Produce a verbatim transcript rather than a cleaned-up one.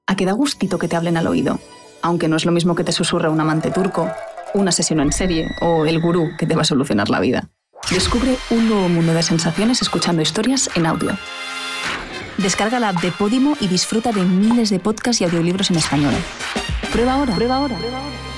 a que da gustito que te hablen al oído, aunque no es lo mismo que te susurra un amante turco, un asesino en serie o el gurú que te va a solucionar la vida. Descubre un nuevo mundo de sensaciones escuchando historias en audio. Descarga la app de Podimo y disfruta de miles de podcasts y audiolibros en español. Prueba ahora. Prueba ahora. Prueba ahora.